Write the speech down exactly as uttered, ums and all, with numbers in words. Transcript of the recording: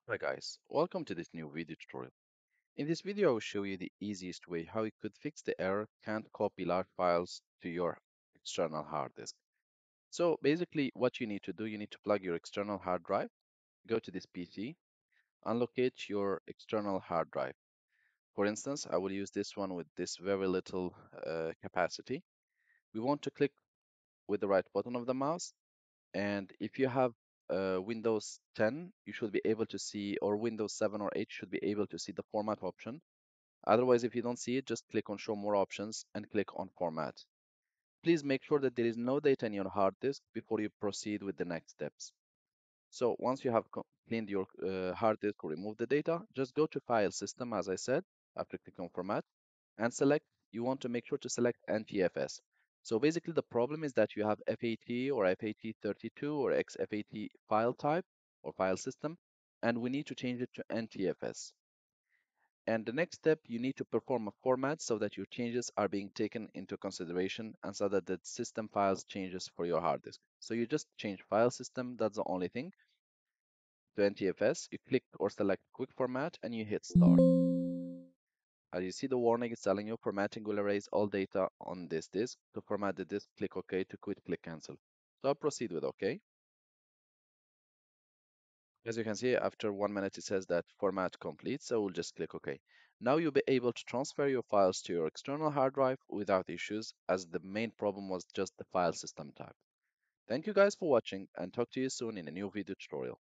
Hi guys, welcome to this new video tutorial. In this video, I will show you the easiest way how you could fix the error can't copy large files to your external hard disk. So basically what you need to do, you need to plug your external hard drive, go to this P C, and locate your external hard drive. For instance, I will use this one with this very little uh, capacity. We want to click with the right button of the mouse, and if you have uh, Windows ten, you should be able to see, or Windows seven or eight should be able to see the format option. Otherwise, if you don't see it, just click on show more options and click on format. Please make sure that there is no data in your hard disk before you proceed with the next steps. So once you have cleaned your uh, hard disk or removed the data, just go to file system, as I said, after clicking on format, and select, you want to make sure to select N T F S. So basically the problem is that you have FAT or FAT thirty-two or X FAT file type or file system, and we need to change it to N T F S. And the next step, you need to perform a format so that your changes are being taken into consideration and so that the system files changes for your hard disk. So you just change file system, that's the only thing, to N T F S. You click or select quick format and you hit start. As you see, the warning is telling you formatting will erase all data on this disk. To format the disk, click OK. To quit, click cancel. So I'll proceed with OK. As you can see, after one minute, it says that format complete, so we'll just click OK. Now you'll be able to transfer your files to your external hard drive without issues, as the main problem was just the file system type. Thank you guys for watching, and talk to you soon in a new video tutorial.